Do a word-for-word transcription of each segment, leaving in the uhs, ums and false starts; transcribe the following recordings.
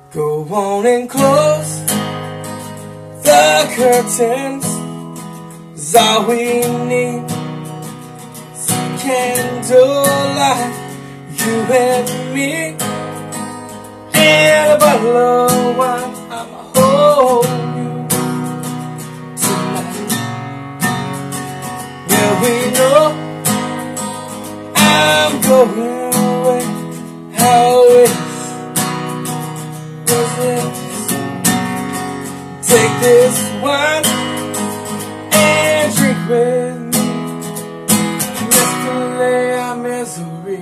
Go on and close the curtains, 'cause all we need is candlelight, you and me, and a bottle of wine. I'ma hold you tonight. Yeah, we know I'm going away. How is take this wine and drink with me. Let's delay our misery.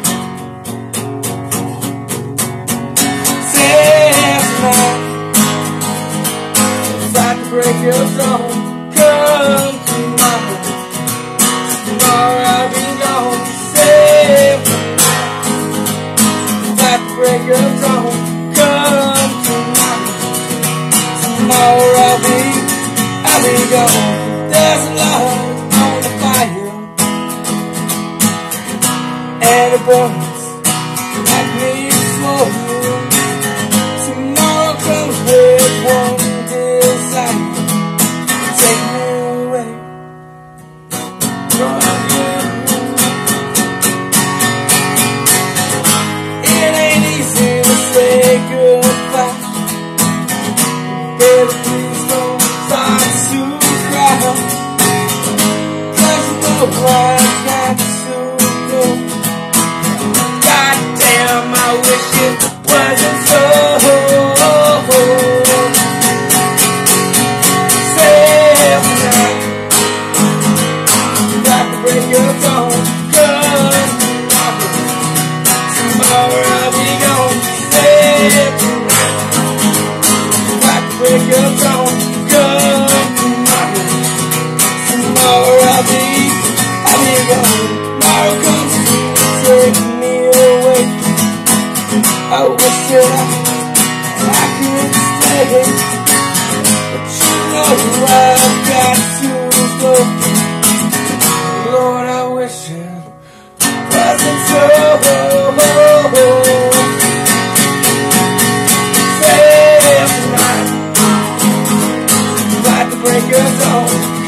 Tonight, if I can break your throne, come tomorrow. Tomorrow I'll be gone. Save tonight. If I can break your throne, come tomorrow. Tomorrow I'll be, I'll be gone. There's a love on the fire, and it burns like me slowly. Tomorrow comes with one desire, take me away from you. It ain't easy to say goodbye. Baby, please don't start to cry, 'cause you know I've got to go. Goddamn, I wish it wasn't so. Save tonight. Got to break your phone, 'cause tomorrow I'll be gone. Save tonight. Break your throne, come tomorrow. Tomorrow I'll be, I'll be gone. Tomorrow comes to take me away. I wish that I, I could stay, but you know I've got to go. Lord, I wish it wasn't so. Break your throne.